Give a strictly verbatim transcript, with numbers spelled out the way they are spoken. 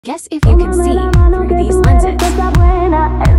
Guess if you can see through these lenses.